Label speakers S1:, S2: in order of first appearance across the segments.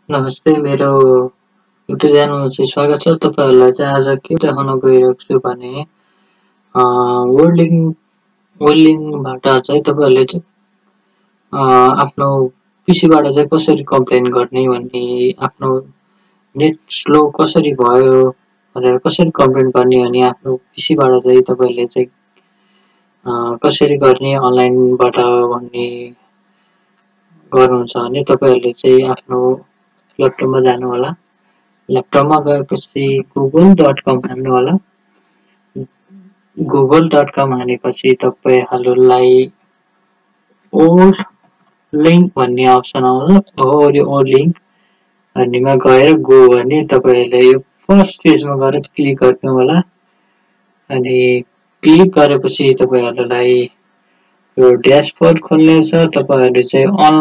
S1: नमस्ते, मेरो युट्युब च्यानलमा स्वागत छ। तपाईहरुलाई आज के देखाउन गइरहेको छु भने वर्ल्डिङ वेल्डिङबाट तपाईहरुले आफ्नो पीसीबाट कसरी कम्प्लेन गर्ने भन्ने, आफ्नो नेट स्लो कसरी भयो भनेर कसरी कम्प्लेन गर्ने अनि आफ्नो पीसीबाट तपाईहरुले कसरी गर्ने अनलाइनबाट भन्ने गर्नुहुन्छ भने तपाईहरुले आफ्नो ल्यापटपमा जानु होला। ल्यापटपमा गएपछि google.com हान्नु होला। google.com हानेपछि तपाईहरुलाई ओ लिंक भन्ने अप्सन आउँछ। ओ लिंक भन्नेमा गएर गो भने तपाईहरुले यो फर्स्ट पेजमा गएर क्लिक गर्नु होला। अनि क्लिक गरेपछि तपाईहरुलाई यो ड्याशबोर्ड खोल्नेछ। तपाईहरु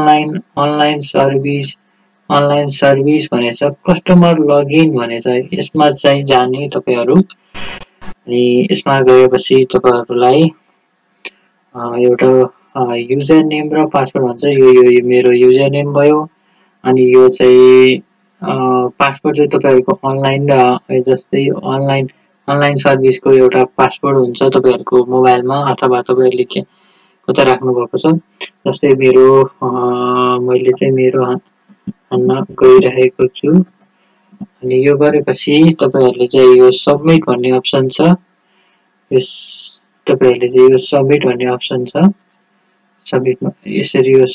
S1: अनलाइन सर्भिस भनेछ, कस्टमर लगइन भनेछ। यसमा जाने तपाईहरु अनि यसमा गएपछि तपाईहरुलाई एउटा युजर नेम र पासवर्ड भन्छ। यो मेरो युजर नेम भयो अनि यो पासवर्ड तपाईहरुको अनलाइन जस्तै अनलाइन सर्भिसको एउटा पासवर्ड हुन्छ तपाईहरुको मोबाइलमा अथवा तपाईहरुले कता राख्नु भएको छ। जस्तै मैले मेरो हान्न गइरहेको छु अनि यो गरेपछि तपाईहरुले यो सबमिट भन्ने अप्सन छ। यस तपाईहरुले यो सबमिट भन्ने अप्सन छ। सबमिटमा यसरी यो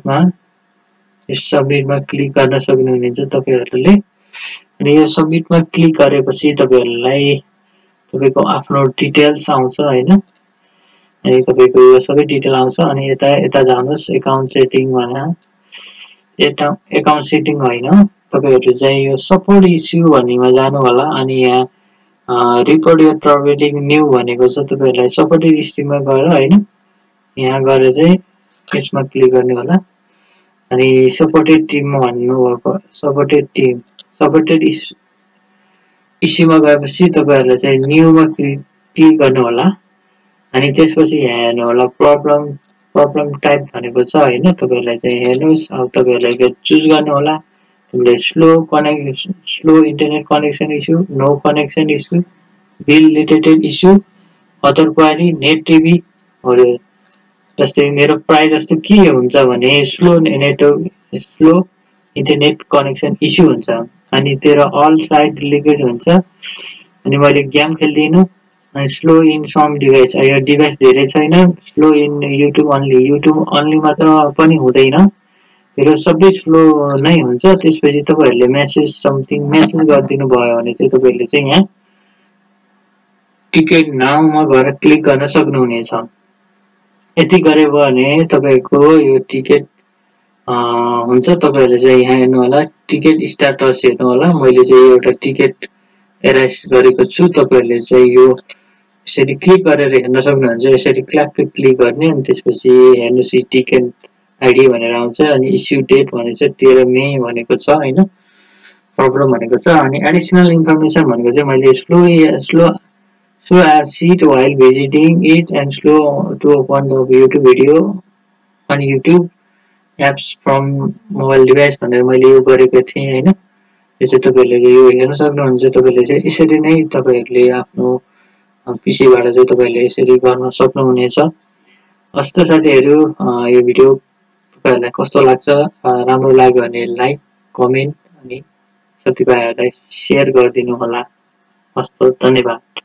S1: सबमिटमा क्लिक गर्न सक्नुहुन्छ तपाईहरुले। अनि यो सबमिटमा क्लिक गरेपछि तपाईहरुलाई तपाईको आफ्नो डिटेल्स आउँछ हैन। अनि तपाईको यो सबै डिटेल आउँछ अनि यता जानुस् अकाउन्ट सेटिङ भनेर। अकाउन्ट सेटिङ हैन, तपाईहरु यो सपोर्ट इस्यु भन्नेमा जानु होला अनि यहाँ रिपोर्ट योर ट्रबलिङ न्यू भनेको छ। तपाईहरुलाई सपोर्टेड इस्युमा गएर हैन, यहाँ गएर यसमा क्लिक गर्नु होला। अनि सपोर्टेड टिममा भन्नुभएको सपोर्टेड इस्युमा गएपछि तपाईहरुले न्यूमा क्लिक गर्नु होला। अनि त्यसपछि यहाँ हेर्नु होला प्रब्लम टाइप भनेको छ हैन। तपाईहरुलाई हेर्नुस्, अब तपाईहरुलाई चुज गर्नु होला। तपाईले slow internet connection issue, no connection issue, bill related issue, other query, net TV हरु। जस्तै मेरो प्राय जस्तो के हुन्छ भने स्लो इन्टरनेट कनेक्सन इस्यु हुन्छ अनि तेरो अल साइट लिकेज हुन्छ अनि मैले गेम खेल्दिनु अनि स्लो इन सम डिभाइस। यो डिभाइस धेरै छैन, स्लो इन युट्युब अन्ली मात्र पनि हुँदैन, यो सबै स्लो नै हुन्छ। त्यसपछि तपाईहरुले मेसेज गर्दिनु भयो भने तपाईहरुले यहाँ टिकट नाउमा गएर क्लिक गर्न सक्नुहुनेछ। यति गरे भने तपाईको यो टिकट हुन्छ। तपाईहरुले यहाँ हेर्नु होला, टिकट स्ट्याटस हेर्नु होला। मैले एउटा टिकट एराइज गरेको छु। तपाईहरुले यो यसरी क्लिक गरेर हेर्न सक्नुहुन्छ। यसरी क्लिक गर्ने अनि त्यसपछि हेर्नुस् टिकट आईडी भनेर आउँछ अनि इस्यु डेट भनेको छ 13 मे भनेको छ हैन। प्रब्लम भनेको छ अनि एडिशनल इन्फर्मेसन भनेको मैले slow as seat while visiting it and slow to open the YouTube video on YouTube apps from mobile device भनेर मैले यो गरेको थिएँ हैन। त्यसै तपाईहरुले यो हेर्न सक्नुहुन्छ। तपाईहरुले यसरी नै तपाईहरुले आफ्नो पीसीबाट तपाईहरुले यसरी गर्न सक्नुहुनेछ। हस्त साथीहरु, यो भिडियो तपाईहरुलाई कस्तो लाग्छ? राम्रो लाग्यो भने लाइक, कमेन्ट अनि साथीभाइहरुलाई शेयर गरिदिनु होला। हस्त, धन्यवाद।